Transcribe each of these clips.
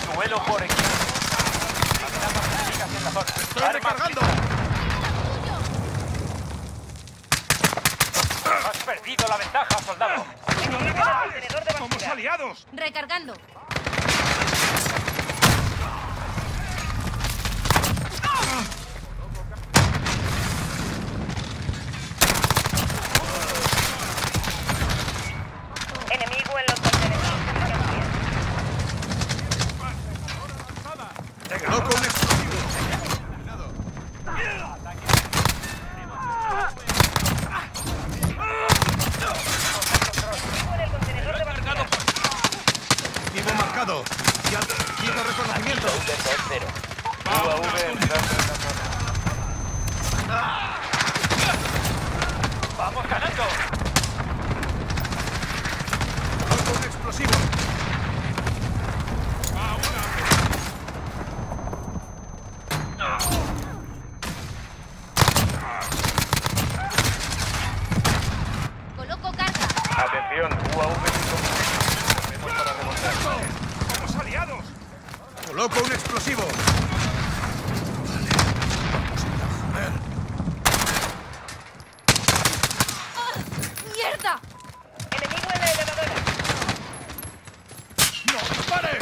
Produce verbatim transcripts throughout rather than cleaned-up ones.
Duelo por equipo. Amenazas enemigas en la zona. ¡Estoy Armas recargando! listas. Has perdido la ventaja, soldado. ¡Somos aliados! Recargando. Enemigo en los contenedores de mercancía. ¡Coloco un explosivo! Enemigo en el contenedor de basura. Vivo marcado. Ya quito reconocimiento. cero. U A V entrando en la zona. ¡Vamos ganando! Coloco un explosivo. Coloco carga. Atención, U A V tenemos para remontar. ¡Somos aliados! Coloco un explosivo. ¡Ah! ¡Mierda! Enemigo en la elevadora. ¡No dispares!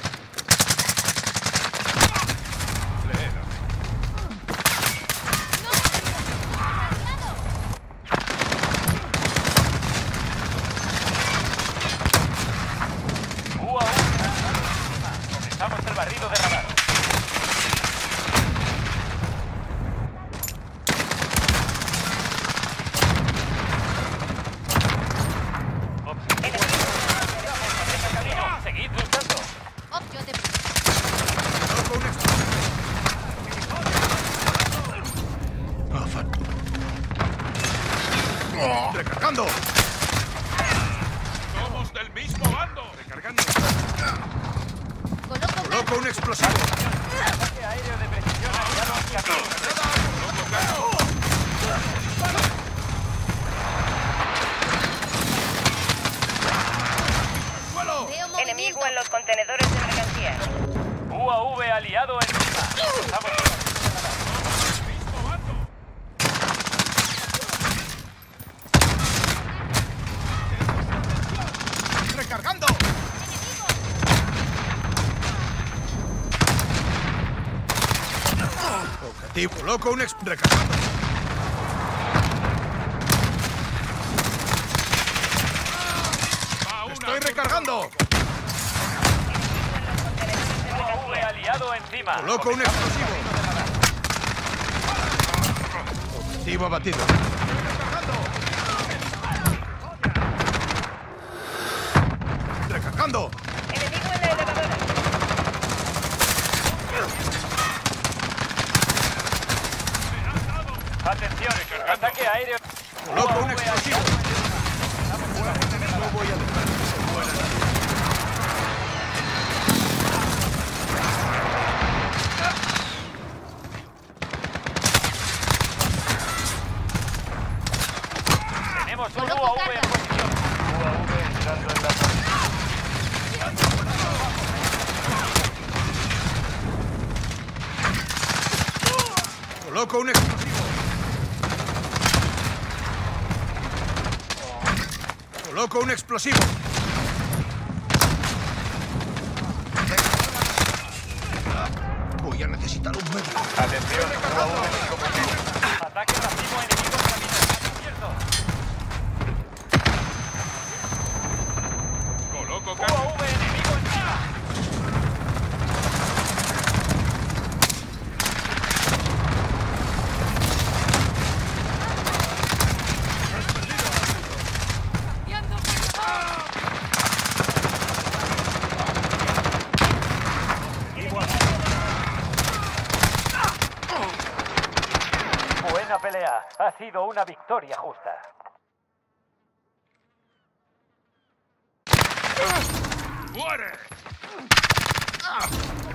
U A V. Comenzamos el barrido de radar. Seguid luchando. Opción de... Coloco un explosivo. Ah, fuck. ¡Recargando! ¡Somos del mismo bando! ¡Recargando! Coloco carga. ¡Coloco un explosivo! Ataque aéreo de precisión aliado al camino. ¡Suelo! Veo movimiento. Enemigo en los contenedores de mercancía. U A V aliado encima. Estamos en ¡Mismo bando! ¡Recargando! Objetivo. Coloco un ex... Recargando. ¡Va una! ¡Estoy recargando! U A V aliado encima. Coloco un explosivo. Objetivo abatido. ¡Recargando! Enemigo en la elevadora. Atención, ataque aéreo. Coloco un U A V explosivo. No voy a dejar. Tenemos un U Coloco A V en carga. posición. U A V entrando en la zona. Coloco un explosivo. Coloco un explosivo. Voy a necesitar un médico. Atención, U A V en combustible. Ataque masivo enemigo en camino. Abierto. ¡Coloco U carga! A V enemigo encima. Buena pelea. Ha sido una victoria justa. ¡Muere!